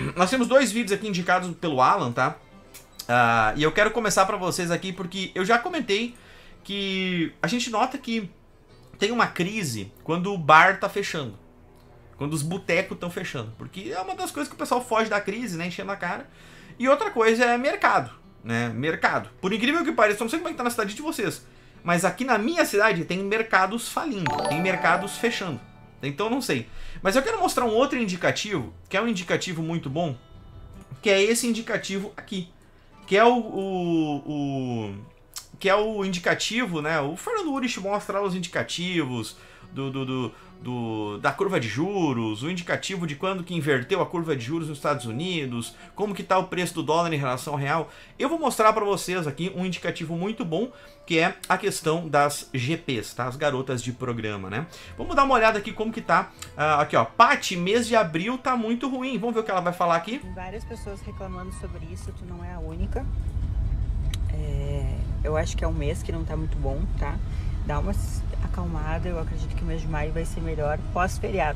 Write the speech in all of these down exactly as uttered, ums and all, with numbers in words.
nós temos dois vídeos aqui indicados pelo Alan, tá? Uh, e eu quero começar pra vocês aqui porque eu já comentei que a gente nota que tem uma crise quando o bar tá fechando. Quando os botecos estão fechando. Porque é uma das coisas que o pessoal foge da crise, né? Enchendo a cara. E outra coisa é mercado, né? Mercado. Por incrível que pareça, eu não sei como é que tá na cidade de vocês, mas aqui na minha cidade tem mercados falindo, tem mercados fechando. Então não sei. Mas eu quero mostrar um outro indicativo, que é um indicativo muito bom, que é esse indicativo aqui. Que é o... o, o que é o indicativo, né? O Fernando Urich mostra lá os indicativos do, do, do, do, da curva de juros, o indicativo de quando que inverteu a curva de juros nos Estados Unidos, como que tá o preço do dólar em relação ao real. Eu vou mostrar para vocês aqui um indicativo muito bom, que é a questão das G Ps, tá? As garotas de programa, né? Vamos dar uma olhada aqui como que tá. Uh, aqui, ó. Paty, mês de abril tá muito ruim. Vamos ver o que ela vai falar aqui. Tem várias pessoas reclamando sobre isso, tu não é a única. É, eu acho que é um mês que não tá muito bom, tá? Dá uma acalmada, eu acredito que o mês de maio vai ser melhor pós-feriado.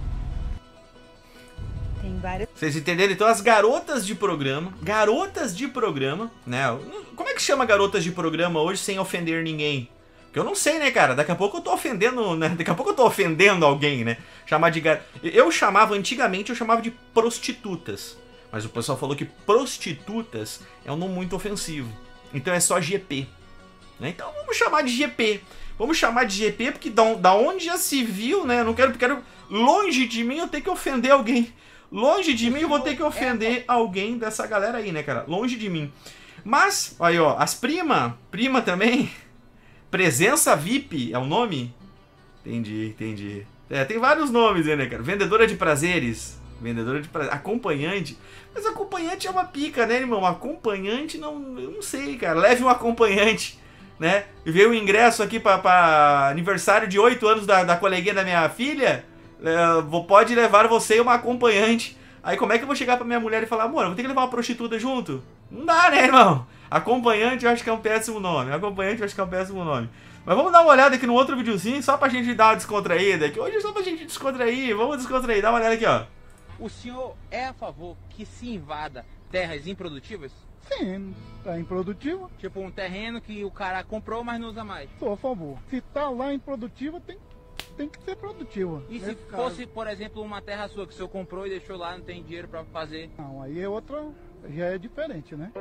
Tem várias... Vocês entenderam? Então as garotas de programa, garotas de programa, né? Como é que chama garotas de programa hoje sem ofender ninguém? Porque eu não sei, né, cara? Daqui a pouco eu tô ofendendo, né? Daqui a pouco eu tô ofendendo alguém, né? Chamar de gar... Eu chamava, antigamente eu chamava de prostitutas. Mas o pessoal falou que prostitutas é um nome muito ofensivo. Então é só G P. Né? Então vamos chamar de G P. Vamos chamar de G P porque da, da onde já se viu, né? Eu não quero, quero... Longe de mim eu ter que ofender alguém. Longe de mim eu vou ter que ofender alguém dessa galera aí, né, cara? Longe de mim. Mas, aí, ó, as prima, prima também. Presença V I P é o nome? Entendi, entendi. É, tem vários nomes aí, né, cara? Vendedora de prazeres. Vendedora de prazeres. Acompanhante. Mas acompanhante é uma pica, né, irmão? Acompanhante, não, eu não sei, cara. Leve um acompanhante, né? Veio o ingresso aqui para aniversário de oito anos da, da coleguinha da minha filha. É, pode levar você e uma acompanhante. Aí como é que eu vou chegar pra minha mulher e falar, amor, eu vou ter que levar uma prostituta junto? Não dá, né, irmão? Acompanhante eu acho que é um péssimo nome. Acompanhante eu acho que é um péssimo nome. Mas vamos dar uma olhada aqui no outro videozinho, só pra gente dar uma descontraída. Que hoje é só pra gente descontrair. Vamos descontrair. Dá uma olhada aqui, ó. O senhor é a favor que se invada terras improdutivas? Sim, tá improdutivo. Tipo um terreno que o cara comprou, mas não usa mais. Sou a favor. Se tá lá improdutivo, tem, tem que ser produtivo. E se fosse, por exemplo, uma terra sua que o senhor comprou e deixou lá, não tem dinheiro pra fazer? Não, aí é outra, já é diferente, né?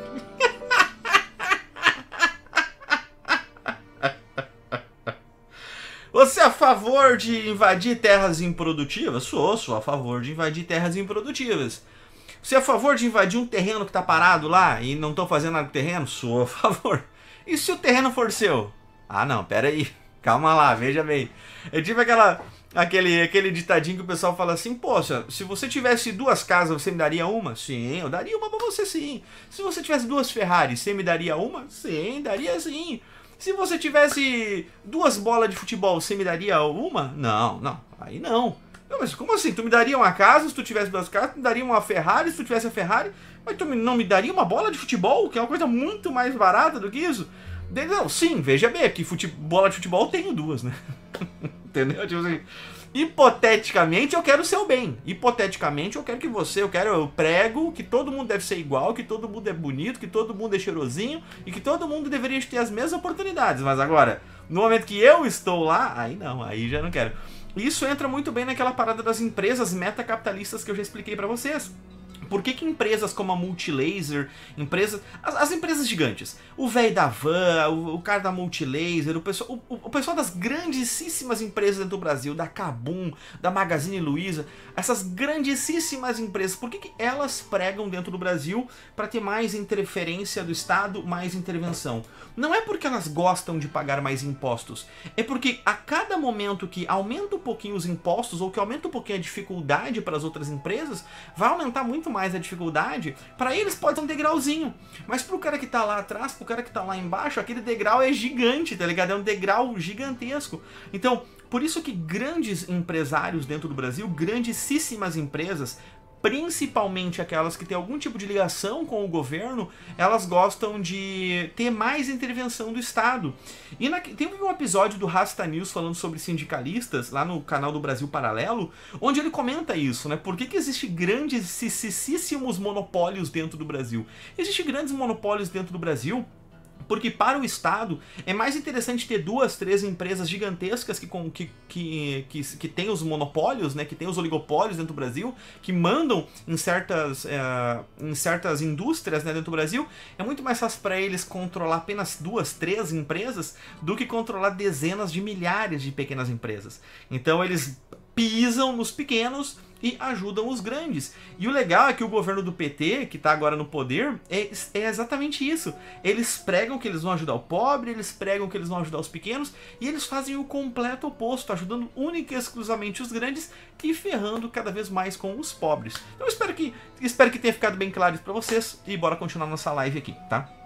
Você é a favor de invadir terras improdutivas? Sou, sou a favor de invadir terras improdutivas. Você é a favor de invadir um terreno que tá parado lá e não tô fazendo nada com o terreno? Sou a favor. E se o terreno for seu? Ah, não, pera aí. Calma lá, veja bem. É tipo aquela, aquele, aquele ditadinho que o pessoal fala assim, poxa, se você tivesse duas casas, você me daria uma? Sim, eu daria uma pra você sim. Se você tivesse duas Ferraris, você me daria uma? Sim, daria sim. Se você tivesse duas bolas de futebol, você me daria uma? Não, não, aí não. Não, mas como assim? Tu me daria uma casa se tu tivesse duas casas? Tu me daria uma Ferrari se tu tivesse a Ferrari? Mas tu não me daria uma bola de futebol? Que é uma coisa muito mais barata do que isso? Não, sim, veja bem, que fute... bola de futebol eu tenho duas, né? Entendeu? Tipo assim, hipoteticamente eu quero o seu bem. Hipoteticamente eu quero que você, eu quero, eu prego que todo mundo deve ser igual, que todo mundo é bonito, que todo mundo é cheirosinho e que todo mundo deveria ter as mesmas oportunidades. Mas agora, no momento que eu estou lá, aí não, aí já não quero. Isso entra muito bem naquela parada das empresas metacapitalistas que eu já expliquei pra vocês. Por que que empresas como a Multilaser, empresas, as, as empresas gigantes, o velho da van, o, o cara da Multilaser, o pessoal, o, o pessoal das grandíssimas empresas dentro do Brasil, da Kabum, da Magazine Luiza, essas grandíssimas empresas, por que que elas pregam dentro do Brasil para ter mais interferência do Estado, mais intervenção? Não é porque elas gostam de pagar mais impostos, é porque a cada momento que aumenta um pouquinho os impostos ou que aumenta um pouquinho a dificuldade para as outras empresas, vai aumentar muito mais mais a dificuldade, para eles pode ser um degrauzinho, mas pro cara que tá lá atrás, pro cara que tá lá embaixo, aquele degrau é gigante, tá ligado? É um degrau gigantesco. Então, por isso que grandes empresários dentro do Brasil, grandíssimas empresas, principalmente aquelas que têm algum tipo de ligação com o governo, elas gostam de ter mais intervenção do Estado. E na, tem um episódio do Rasta News falando sobre sindicalistas, lá no canal do Brasil Paralelo, onde ele comenta isso, né? Por que que existem grandíssimos monopólios dentro do Brasil? Existem grandes monopólios dentro do Brasil porque para o Estado é mais interessante ter duas, três empresas gigantescas que, que, que, que, que têm os monopólios, né, que têm os oligopólios dentro do Brasil, que mandam em certas, é, em certas indústrias, né, dentro do Brasil. É muito mais fácil para eles controlar apenas duas, três empresas do que controlar dezenas de milhares de pequenas empresas. Então eles pisam nos pequenos e ajudam os grandes. E o legal é que o governo do P T, que está agora no poder, é, é exatamente isso. Eles pregam que eles vão ajudar o pobre, eles pregam que eles vão ajudar os pequenos, e eles fazem o completo oposto, ajudando única e exclusivamente os grandes e ferrando cada vez mais com os pobres. Então eu espero que, espero que tenha ficado bem claro isso para vocês, e bora continuar nossa live aqui, tá?